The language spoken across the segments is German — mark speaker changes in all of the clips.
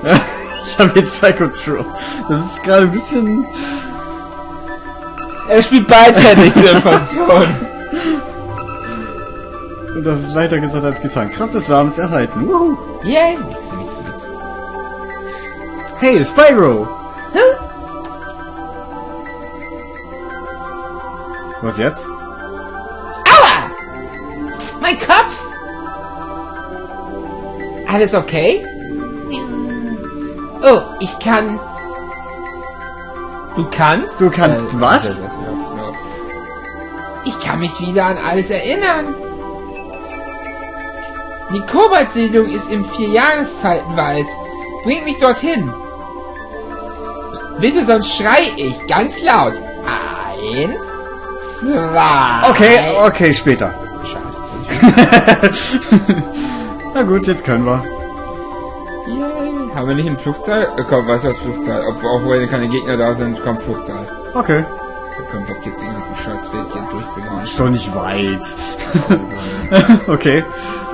Speaker 1: Ich habe jetzt 2 Control. Das ist gerade ein bisschen...
Speaker 2: Er spielt beidhändig zur Information.
Speaker 1: Und das ist leichter gesagt als getan. Kraft des Samens erhalten. Woohoo.
Speaker 2: Yay! Wix.
Speaker 1: Hey, Spyro! Was jetzt?
Speaker 2: Aua! Mein Kopf! Alles okay? Oh, ich kann... Du kannst?
Speaker 1: Du kannst was?
Speaker 2: Ich kann mich wieder an alles erinnern. Die Koboldsiedlung ist im 4-Jahreszeitenwald. Bring mich dorthin. Bitte, sonst schrei ich ganz laut. 1, 2...
Speaker 1: Okay, später.
Speaker 2: Schade.
Speaker 1: Na gut, jetzt können wir.
Speaker 2: Yay. Haben wir nicht ein Flugzeug? Komm, was ist das Flugzeug? Obwohl keine Gegner da sind, kommt Flugzeug.
Speaker 1: Okay.
Speaker 2: Wir können Bock jetzt den ganzen Scheißweg hier durchzuhauen.
Speaker 1: Ist doch nicht weit. Okay.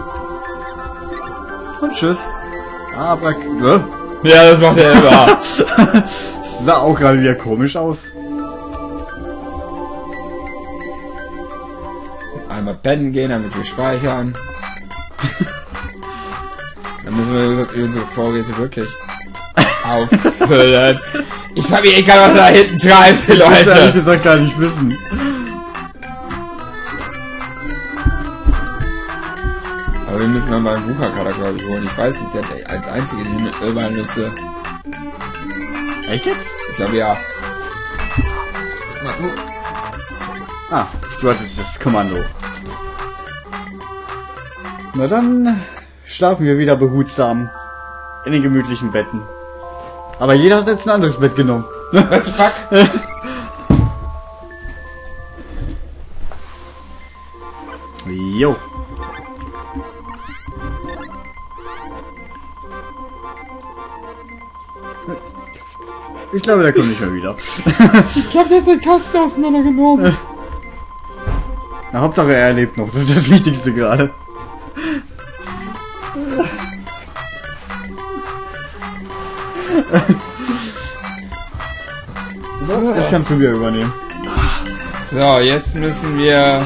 Speaker 1: Und tschüss. Aber...
Speaker 2: Ja, das macht er immer.
Speaker 1: Das sah auch gerade wieder komisch aus.
Speaker 2: Einmal pennen gehen, damit wir speichern. Dann müssen wir unsere Vorräte wirklich auffüllen. Ich hab mir egal, was da hinten schreibt,
Speaker 1: Ich muss ehrlich
Speaker 2: Leute.
Speaker 1: gesagt gar nicht wissen.
Speaker 2: Aber wir müssen dann beim Wucherkader, glaube ich, holen. Ich weiß nicht, der hat als einzige Übernüsse.
Speaker 1: Echt jetzt?
Speaker 2: Ich glaube, ja.
Speaker 1: Ah, du hattest das Kommando. Na dann schlafen wir wieder behutsam in den gemütlichen Betten. Aber jeder hat jetzt ein anderes Bett genommen.
Speaker 2: What the fuck?
Speaker 1: Jo. Ich glaube, der kommt nicht mehr wieder.
Speaker 2: Ich glaube, der hat den Kasten auseinandergenommen.
Speaker 1: Na, Hauptsache er lebt noch. Das ist das Wichtigste gerade. So, jetzt kannst du wieder übernehmen.
Speaker 2: So, jetzt müssen wir...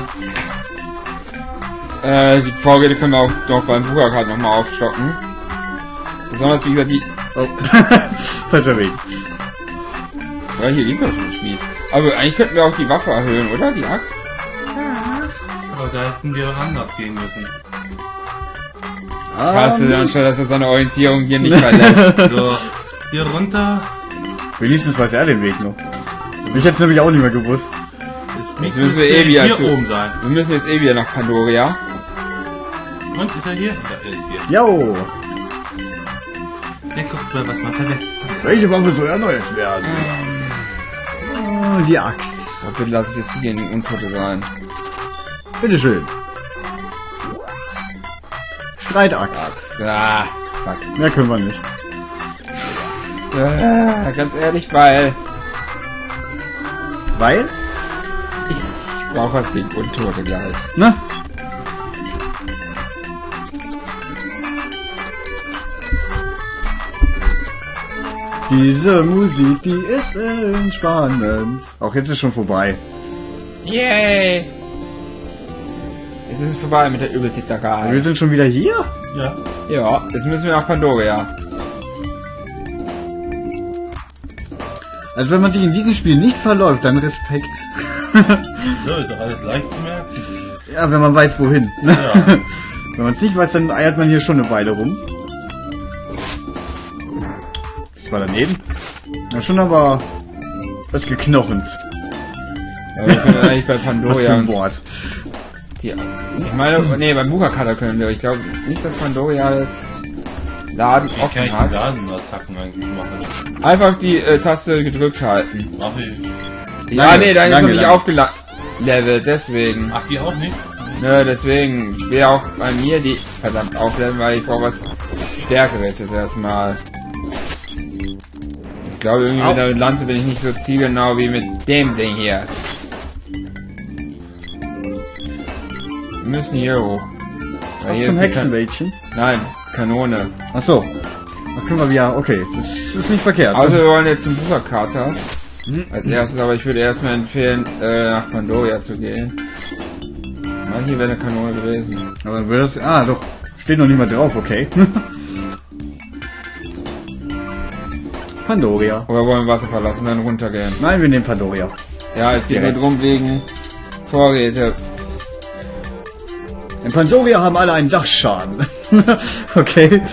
Speaker 2: die Vorräte können wir auch noch beim Wucherkader nochmal aufstocken. Besonders, wie gesagt, die...
Speaker 1: Oh. Falscher Weg.
Speaker 2: Ja, hier liegt doch schon ein Spiel. Aber eigentlich könnten wir auch die Waffe erhöhen, oder? Die Axt?
Speaker 3: Aber da hätten wir anders gehen müssen.
Speaker 2: Hast du dann schon, dass er seine Orientierung hier nicht verlässt?
Speaker 3: So, hier runter.
Speaker 1: Wenigstens weiß er den Weg noch. Ich hätte es nämlich auch nicht mehr gewusst.
Speaker 2: Jetzt müssen wir eh wieder
Speaker 3: hier
Speaker 2: zu...
Speaker 3: oben sein.
Speaker 2: Wir müssen jetzt eh wieder nach Pandoria.
Speaker 3: Und ist er hier? Ja, er ist hier.
Speaker 1: Jo!
Speaker 3: Der guckt mal, was man verlässt.
Speaker 1: Welche Waffe soll erneuert werden? Oh, die Axt.
Speaker 2: Oh, bitte lass es jetzt die Untote sein.
Speaker 1: Bitteschön. Streitaxt.
Speaker 2: Axt. Ah, fuck.
Speaker 1: Mehr können wir nicht.
Speaker 2: Ganz ehrlich, weil...
Speaker 1: Weil?
Speaker 2: Ich brauche was gegen Untote gleich.
Speaker 1: Na? Diese Musik, die ist entspannend. Auch jetzt ist schon vorbei.
Speaker 2: Yay! Jetzt ist es vorbei mit der Übeltäterei.
Speaker 1: Wir sind schon wieder hier?
Speaker 3: Ja.
Speaker 2: Ja, jetzt müssen wir nach Pandoria.
Speaker 1: Also wenn man sich in diesem Spiel nicht verläuft, dann Respekt.
Speaker 3: So, ist doch alles leicht zu merken.
Speaker 1: Ja, wenn man weiß, wohin.
Speaker 3: Ja.
Speaker 1: Wenn man es nicht weiß, dann eiert man hier schon eine Weile rum. Das war daneben. Na schon, aber das geknochend.
Speaker 2: Ja, wir können eigentlich bei
Speaker 1: Was für
Speaker 2: Pandoria...
Speaker 1: ein Wort.
Speaker 2: Ich meine, nee, beim Wucherkader können wir. Ich glaube nicht, dass Pandoria jetzt Laden
Speaker 3: Wie kann
Speaker 2: offen
Speaker 3: ich
Speaker 2: hat.
Speaker 3: die Ladenattacken eigentlich machen?
Speaker 2: Einfach die Taste gedrückt halten.
Speaker 3: Mach ich.
Speaker 2: Ja,
Speaker 1: Lange,
Speaker 2: nee, dann ist
Speaker 1: lange,
Speaker 2: noch nicht
Speaker 1: lange.
Speaker 2: aufgelevelt, deswegen.
Speaker 3: Ach, die auch nicht?
Speaker 2: Nö, deswegen. Ich will auch bei mir die verdammt aufleveln, weil ich brauche was Stärkeres jetzt erstmal. Ich glaube, irgendwie mit der Lanze bin ich nicht so zielgenau wie mit dem Ding hier. Wir müssen hier hoch. Weil
Speaker 1: Ab
Speaker 2: hier
Speaker 1: zum
Speaker 2: ist die
Speaker 1: Hexenwäldchen.
Speaker 2: Nein, Kanone.
Speaker 1: Ach so. Da können wir wieder... Okay, das ist nicht verkehrt.
Speaker 2: Also wir wollen jetzt zum Bucherkater. Als erstes, aber ich würde erstmal empfehlen, nach Pandoria zu gehen. Mal hier wäre eine Kanone gewesen.
Speaker 1: Aber dann würde das... Ah, doch. Steht noch nicht mal drauf, okay. Pandoria.
Speaker 2: Oder wollen wir Wasser verlassen und dann runtergehen?
Speaker 1: Nein, wir nehmen Pandoria.
Speaker 2: Ja, es geht mir
Speaker 1: Direkt.
Speaker 2: drum wegen Vorräte.
Speaker 1: In Pandoria haben alle einen Dachschaden. Okay.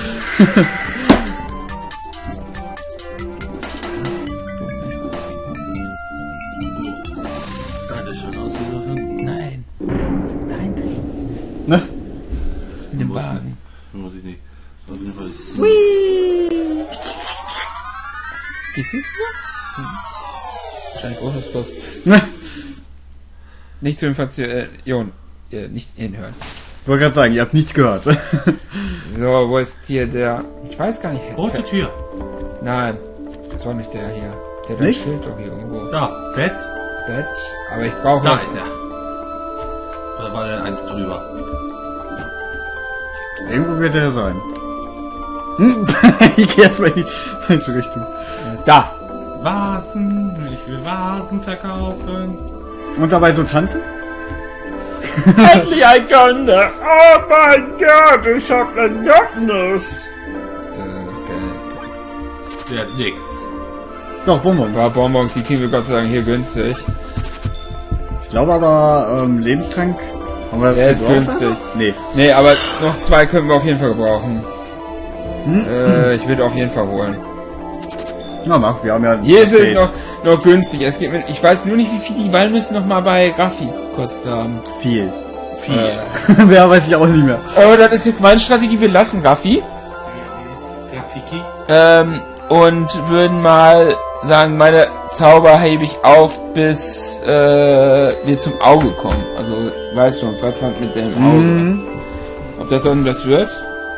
Speaker 3: Hat er schon ausgesucht?
Speaker 2: Nein. Nein,
Speaker 1: Ne?
Speaker 2: in dem Wagen.
Speaker 3: Muss ich nicht. Auf jeden Fall ist
Speaker 2: Geht's jetzt wieder? Wahrscheinlich großes Plus.
Speaker 1: Ne?
Speaker 2: Nicht zu Inflation. Nicht hinhören.
Speaker 1: Ich wollte gerade sagen, ihr habt nichts gehört.
Speaker 2: So, wo ist hier der... Ich weiß gar nicht.
Speaker 3: rote Tür.
Speaker 2: Nein, das war nicht der hier. Der hat
Speaker 1: Nicht?
Speaker 2: ein Schild doch hier irgendwo.
Speaker 3: Da, Bett.
Speaker 2: Bett. Aber ich brauche
Speaker 3: Da
Speaker 2: was.
Speaker 3: ist er. Da war der eins drüber.
Speaker 1: Irgendwo wird er sein. Ich gehe erstmal in die falsche Richtung.
Speaker 2: Da!
Speaker 3: Vasen. Ich will Vasen verkaufen.
Speaker 1: Und dabei so tanzen?
Speaker 2: Endlich ein Kunde! Oh mein Gott, ich hab einen Jocknuss! Geil.
Speaker 3: Der hat nix.
Speaker 1: Doch, Bonbons.
Speaker 2: War Bonbons, die kriegen wir Gott sei Dank hier günstig.
Speaker 1: Ich glaube aber, Lebenstrank... Haben wir das
Speaker 2: Der ist
Speaker 1: gebraucht?
Speaker 2: günstig.
Speaker 1: Nee.
Speaker 2: Nee, aber noch 2 können wir auf jeden Fall gebrauchen. Ich würde auf jeden Fall holen.
Speaker 1: Na mach, wir haben ja...
Speaker 2: Hier ist es
Speaker 1: Geld.
Speaker 2: noch günstig. Es geht mit, ich weiß nur nicht, wie viel die Walnüsse noch mal bei Raffi gekostet haben.
Speaker 1: Viel.
Speaker 2: Viel.
Speaker 1: Wer weiß ich auch nicht mehr.
Speaker 2: Aber das ist jetzt meine Strategie. Wir lassen Raffi.
Speaker 3: Grafiki.
Speaker 2: Und würden mal sagen, meine Zauber hebe ich auf, bis wir zum Auge kommen. Also, weißt du, Fratzwand mit dem Auge. Ob das irgendwas wird?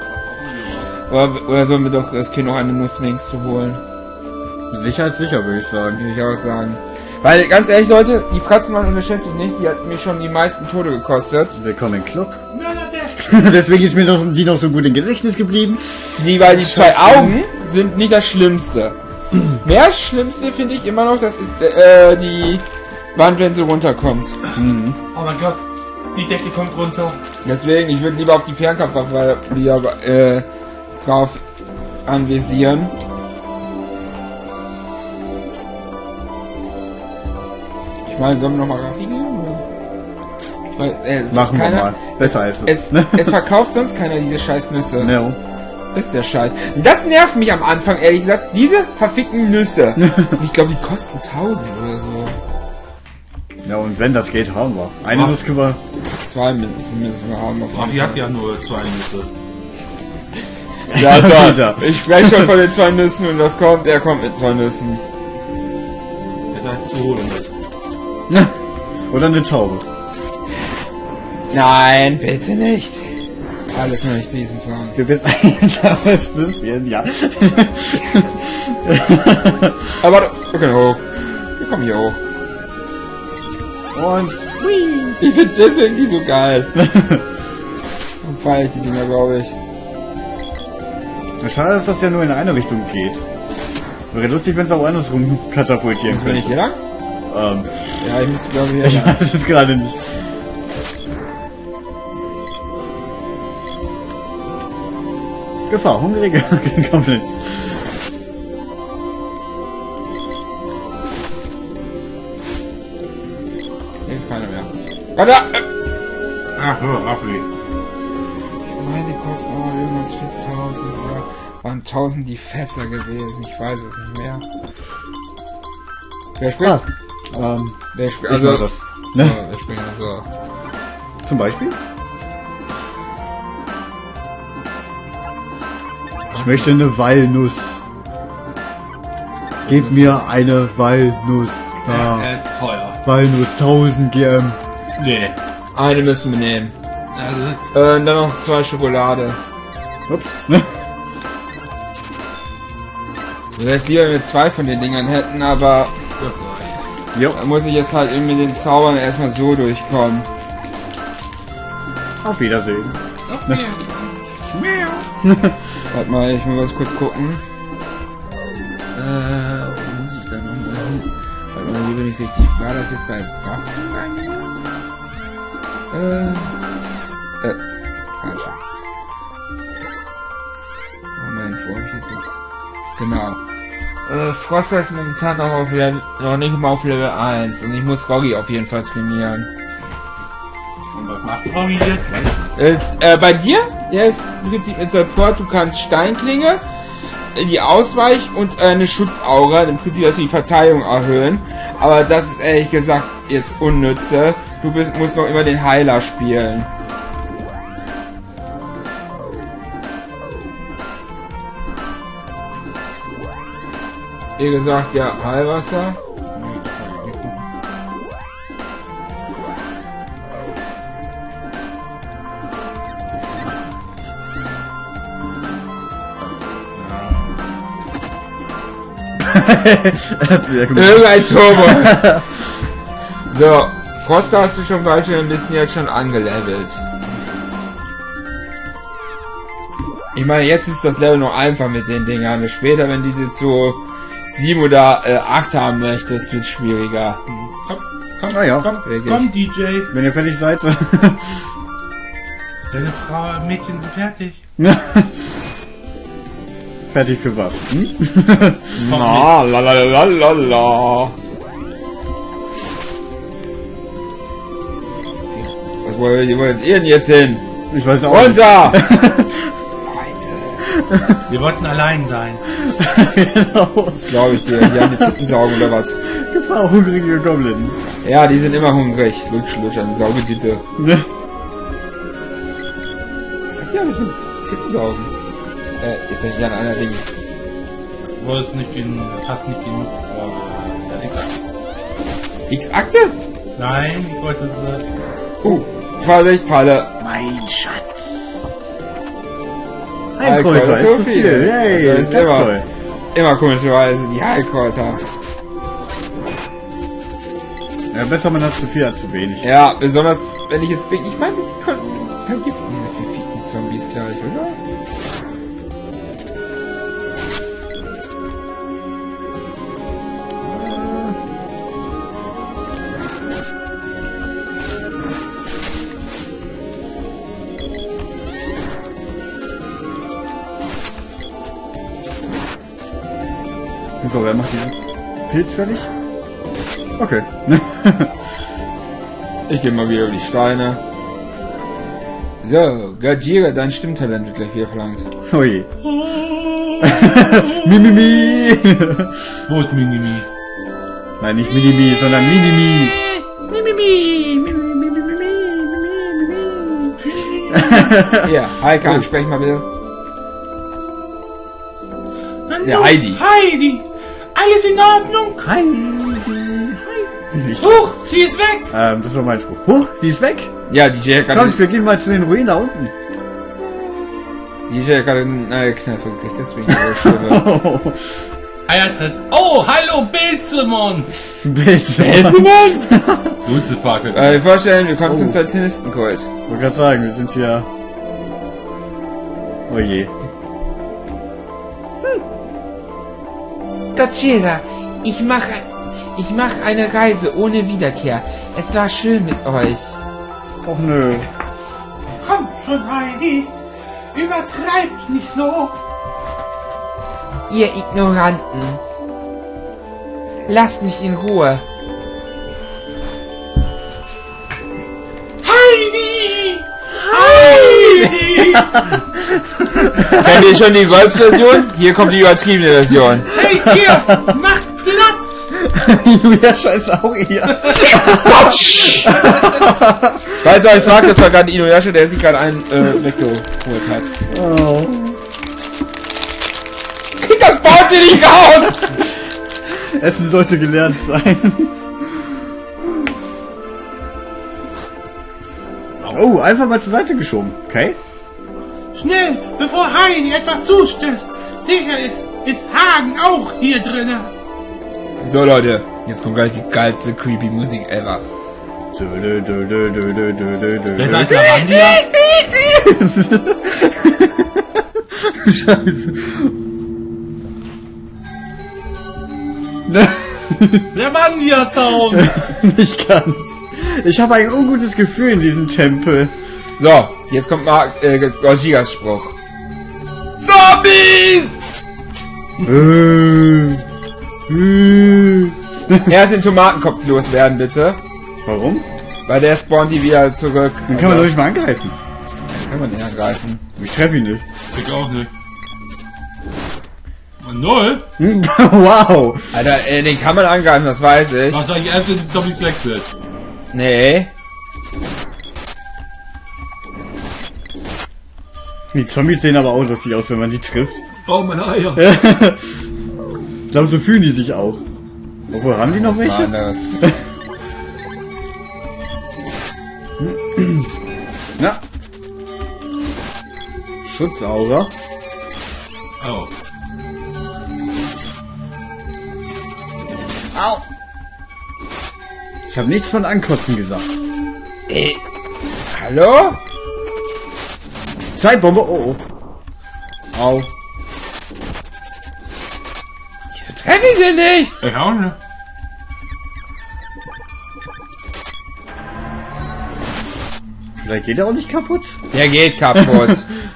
Speaker 2: Oder sollen wir doch riskieren, noch eine Nussminx zu holen?
Speaker 1: Sicher ist sicher, würde ich sagen.
Speaker 2: Würde ich auch sagen. Weil, ganz ehrlich, Leute, die Fratzenmann unterschätzt es nicht. Die hat mir schon die meisten Tode gekostet.
Speaker 1: Willkommen im Club. Deswegen ist mir die noch so gut im Gedächtnis geblieben.
Speaker 2: Weil die 2 Augen sind nicht das Schlimmste. Mehr das Schlimmste finde ich immer noch, das ist die Wand, wenn sie runterkommt.
Speaker 3: Oh mein Gott. Die Decke kommt runter.
Speaker 2: Deswegen, ich würde lieber auf die Fernkampfwaffe wieder drauf anvisieren. Ich meine, sollen wir nochmal Raffi gehen? Weil,
Speaker 1: Machen wir
Speaker 2: keiner,
Speaker 1: mal. Besser als
Speaker 2: Es, es verkauft sonst keiner diese scheiß Nüsse.
Speaker 1: No.
Speaker 2: Das ist der Scheiß. Und das nervt mich am Anfang, ehrlich gesagt. Diese verfickten Nüsse. Und ich glaube, die kosten 1000 oder so.
Speaker 1: Ja, und wenn das geht, haben wir. Eine Nuss können wir...
Speaker 2: 2 müssen wir haben. Auf
Speaker 3: Raffi hat ja nur 2 Nüsse.
Speaker 2: Ja, toll.
Speaker 1: Wieder.
Speaker 2: Ich spreche schon von den 2 Nüssen und was kommt? Er kommt mit 2 Nüssen.
Speaker 3: Er sagt zu holen mit.
Speaker 1: Oder eine Taube.
Speaker 2: Nein, bitte nicht. Alles nur nicht diesen Song.
Speaker 1: Du bist ein Taubes Nüsschen, ja.
Speaker 2: Aber warte, wir können hoch. Wir kommen hier hoch.
Speaker 1: Und...
Speaker 2: Ich finde deswegen die so geil. Dann feiere ich die Dinger, glaube ich.
Speaker 1: Schade, dass das ja nur in eine Richtung geht. Wäre lustig, wenn es auch andersrum katapultieren
Speaker 2: Bin ich
Speaker 1: könnte.
Speaker 2: hier lang? Ja, ich muss glaube ich hier
Speaker 1: Ich
Speaker 2: lang.
Speaker 1: weiß es gerade nicht. Gefahr, hungrige Goblins.
Speaker 2: Hier ist keiner mehr. Warte!
Speaker 3: Ach, hör, Raffi.
Speaker 2: Meine kosten aber irgendwas 4000 oder waren 1000 die Fässer gewesen. Ich weiß es nicht mehr. Wer spricht? Wer spricht?
Speaker 1: Ich mach das. Ne?
Speaker 2: Ja, wer spricht? Also.
Speaker 1: Zum Beispiel? Ich möchte eine Walnuss. Gib mir eine Walnuss.
Speaker 3: Ja,
Speaker 1: Da.
Speaker 3: er ist teuer.
Speaker 1: Walnuss 1000 GM.
Speaker 3: Nee.
Speaker 2: Eine müssen wir nehmen.
Speaker 3: Also,
Speaker 2: Dann noch 2 Schokolade.
Speaker 1: Ups. Ne?
Speaker 2: Ich wäre lieber, wenn wir 2 von den Dingern hätten, aber
Speaker 3: das reicht.
Speaker 1: Jo.
Speaker 2: da muss ich jetzt halt irgendwie mit den Zaubern erstmal so durchkommen.
Speaker 1: Auf Wiedersehen.
Speaker 3: Okay.
Speaker 2: Warte mal, ich muss was kurz gucken. Wo muss ich da nochmal hin? Warte mal, hier bin ich richtig. War das jetzt bei Waffen? Falsch. Moment, wo hab ich jetzt das? Genau. Froster ist momentan noch nicht mal auf Level 1 und ich muss Roggi auf jeden Fall trainieren.
Speaker 3: Und was macht Roggi jetzt?
Speaker 2: Bei dir? Der ist im Prinzip in Support, du kannst Steinklinge, die Ausweich und eine Schutzaura, im Prinzip dass wir die Verteidigung erhöhen. Aber das ist ehrlich gesagt jetzt unnütze. Musst noch immer den Heiler spielen. Wie gesagt, ja, Heilwasser. Irgendein Turbo. So, Froster hast du schon ein bisschen jetzt schon angelevelt. Ich meine, jetzt ist das Level noch einfach mit den Dingern. Später, wenn diese zu 7 oder 8 haben möchtest, wird es schwieriger.
Speaker 3: Komm,
Speaker 1: Ah, ja.
Speaker 3: komm, DJ.
Speaker 1: Wenn ihr fertig seid.
Speaker 3: Deine Frau, Mädchen sind fertig.
Speaker 1: Fertig für was? Hm?
Speaker 2: Na, la la la la la. Was wollt ihr denn jetzt hin?
Speaker 1: Ich weiß auch
Speaker 2: Runter!
Speaker 3: Wir wollten allein sein.
Speaker 1: nicht. Genau.
Speaker 2: Das glaube ich dir. Die haben die Titten saugen oder was?
Speaker 1: Gefahr, hungrige Goblins.
Speaker 2: Ja, die sind immer hungrig. Lutsch, lutsch, eine Saugetitte.
Speaker 1: Ne?
Speaker 2: Was sagt ihr alles mit Titten saugen? Jetzt denke ich an einer Ding.
Speaker 3: Du wolltest nicht fast nicht genug.
Speaker 2: X-Akte?
Speaker 3: Nein, ich wollte es.
Speaker 2: Vorsicht, Falle.
Speaker 1: Mein Schatz. Ein Kräuter ist zu viel. Hey,
Speaker 2: Also ist
Speaker 1: ganz
Speaker 2: immer,
Speaker 1: toll.
Speaker 2: immer komischerweise die Heilkräuter.
Speaker 1: Ja, besser man hat zu viel als zu wenig.
Speaker 2: Ja, besonders wenn ich jetzt denke, ich meine, die konnten vergiften diese verfickten Zombies gleich, oder?
Speaker 1: So, wer macht diesen Pilz fertig? Okay.
Speaker 2: Ich gehe mal wieder über die Steine. So, Gajira, dein Stimmtalent wird gleich wieder verlangt.
Speaker 1: Ui. Mimimi.
Speaker 3: Wo ist Minimi?
Speaker 1: Nein, nicht Minimi, sondern Mimimi.
Speaker 2: Hier, Heike, ansprech mal bitte. Ja, Heidi.
Speaker 3: Heidi! Alles in Ordnung?
Speaker 1: Heidi. Nicht.
Speaker 3: Huch, sie ist weg!
Speaker 1: Das war mein Spruch. Huch, sie ist weg.
Speaker 2: Ja, DJ hat
Speaker 1: Kommt,
Speaker 2: gerade
Speaker 1: wir gehen mal zu den Ruinen da unten.
Speaker 2: einen Knöpfe gekriegt, deswegen ihre Stimme.
Speaker 3: Heiratet. Oh, hallo, Bilzemon!
Speaker 1: Bitte.
Speaker 3: Dulcefakel.
Speaker 2: Vorstellen, wir kommen zum Satanistenkult.
Speaker 1: Ich wollte gerade sagen, wir sind hier... Oh je.
Speaker 2: Gajira, ich mache eine Reise ohne Wiederkehr. Es war schön mit euch.
Speaker 1: Och nö.
Speaker 3: Komm schon, Heidi! Übertreibt nicht so!
Speaker 2: Ihr Ignoranten. Lasst mich in Ruhe.
Speaker 3: Heidi! Heidi!
Speaker 2: Kennt ihr schon die Golf-Version? Hier kommt die übertriebene Version.
Speaker 3: Hey, ihr! Macht Platz!
Speaker 1: Julia scheiße auch hier.
Speaker 2: Falls ihr euch fragt, das war gerade Inuyasha, der sich gerade einen weggeholt hat.
Speaker 1: Oh.
Speaker 2: Das baut ihr nicht raus!
Speaker 1: Essen sollte gelernt sein. Oh, einfach mal zur Seite geschoben. Okay.
Speaker 3: Schnell, bevor Heidi etwas zustößt! Sicher ist Hagen auch hier drinne!
Speaker 2: So Leute, jetzt kommt gleich die geilste creepy Musik ever.
Speaker 3: Wer sagt Lavandia?
Speaker 1: Scheiße.
Speaker 3: Wer war denn hier Town?
Speaker 1: Nicht ganz. Ich habe ein ungutes Gefühl in diesem Tempel.
Speaker 2: So, jetzt kommt Gorgias Spruch. Zombies! Erst den Tomatenkopf loswerden, bitte.
Speaker 1: Warum?
Speaker 2: Weil der spawnt die wieder zurück.
Speaker 1: Den kann man doch nicht mal angreifen.
Speaker 2: Kann man den angreifen.
Speaker 1: Ich treffe ihn nicht.
Speaker 3: Ich auch nicht. 0?
Speaker 1: Wow.
Speaker 2: Alter, den kann man angreifen, das weiß ich.
Speaker 3: Wahrscheinlich erst, wenn die Zombies weg sind.
Speaker 2: Nee.
Speaker 1: Die Zombies sehen aber auch lustig aus, wenn man die trifft.
Speaker 3: Oh, meine Eier.
Speaker 1: Ich glaube, so fühlen die sich auch. Obwohl, haben die noch
Speaker 2: Was war
Speaker 1: welche?
Speaker 2: anderes.
Speaker 1: Na. Schutzaura.
Speaker 3: Oh.
Speaker 1: Au. Ich habe nichts von Ankotzen gesagt.
Speaker 2: Hallo?
Speaker 1: Zeitbombe. Oh, oh. Au.
Speaker 2: Wieso treffe ich den nicht?
Speaker 3: Ich auch nicht.
Speaker 1: Vielleicht geht er auch nicht kaputt.
Speaker 2: Der geht kaputt.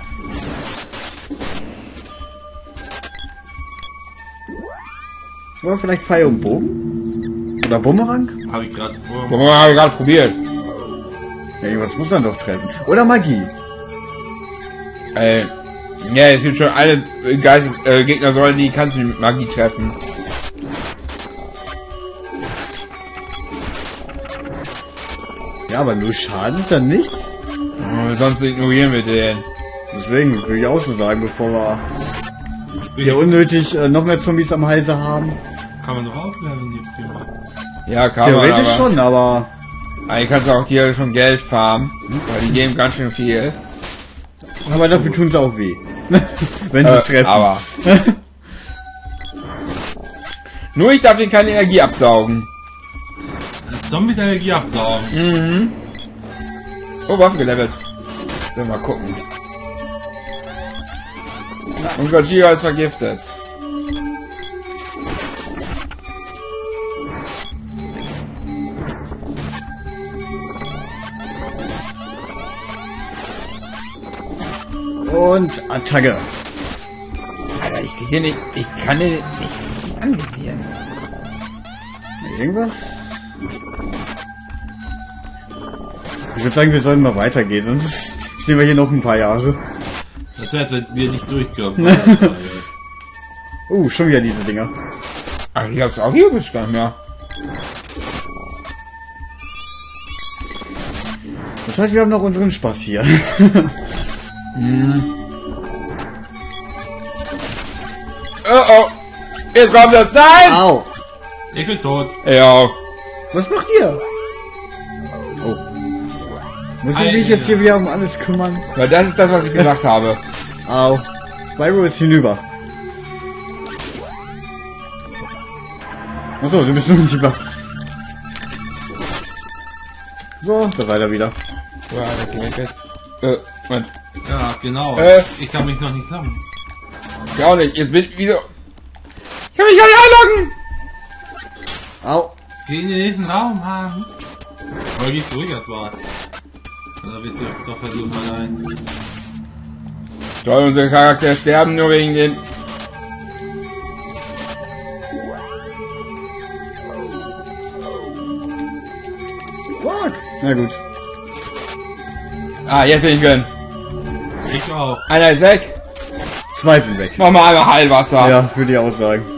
Speaker 1: Oder vielleicht Pfeil und Bogen? Oder Bumerang?
Speaker 3: Hab ich gerade vor.
Speaker 2: Warum habe ich gerade probiert?
Speaker 1: Ja, irgendwas muss er doch treffen. Oder Magie.
Speaker 2: Ja, es gibt schon eine Gegnersäule, die kannst du mit Magie treffen.
Speaker 1: Ja, aber nur Schaden ist ja nichts.
Speaker 2: Sonst ignorieren wir den.
Speaker 1: Deswegen würde ich auch so sagen, bevor wir hier unnötig noch mehr Zombies am Halse haben.
Speaker 3: Kann man doch auflernen, die Thema.
Speaker 2: Ja, kann
Speaker 1: Theoretisch
Speaker 2: man, aber
Speaker 1: schon, aber...
Speaker 2: eigentlich kannst du auch hier schon Geld farmen, weil die geben ganz schön viel.
Speaker 1: Aber dafür tun sie auch weh. Wenn sie treffen.
Speaker 2: Aber. Nur ich darf den keine Energie absaugen.
Speaker 3: Zombies Energie absaugen.
Speaker 2: Mhm. Oh, Waffen gelevelt. So, mal gucken. Und Goggia ist vergiftet.
Speaker 1: Und Attacke.
Speaker 2: Alter, ich krieg den nicht. Ich kann den nicht anvisieren.
Speaker 1: Irgendwas? Ich würde sagen, wir sollten mal weitergehen, sonst stehen wir hier noch ein paar Jahre.
Speaker 3: Das heißt, wenn wir nicht durchkommen.
Speaker 1: Schon wieder diese Dinger.
Speaker 2: Ach, ich hab's auch hier gar nicht mehr.
Speaker 1: Das heißt, wir haben noch unseren Spaß hier.
Speaker 2: Oh oh. Jetzt kommt das. Nein!
Speaker 1: Au!
Speaker 3: Ich bin tot.
Speaker 2: Ja.
Speaker 1: Was macht ihr? Oh. Muss ich mich jetzt hier wieder um alles kümmern?
Speaker 2: Weil das ist das, was ich gesagt habe.
Speaker 1: Au. Spyro ist hinüber. Achso, du bist unsichtbar. So, da seid ihr wieder.
Speaker 2: Moment.
Speaker 3: Ja, genau. Ich kann mich noch nicht haben.
Speaker 2: Ich auch nicht. Jetzt bin ich. Wieso? Ich kann mich gar nicht einloggen!
Speaker 1: Au.
Speaker 3: Geh in den nächsten Raum haben. Oder gehst du ruhig erstmal? Oder willst du doch versuchen, mal rein?
Speaker 2: Toll, unsere Charaktere sterben nur wegen den.
Speaker 1: Fuck. Na gut.
Speaker 2: Ah, jetzt bin ich drin.
Speaker 3: Ich auch.
Speaker 2: Einer ist weg.
Speaker 1: 2 sind weg.
Speaker 2: Mach mal einmal Heilwasser.
Speaker 1: Ja, würde ich auch sagen.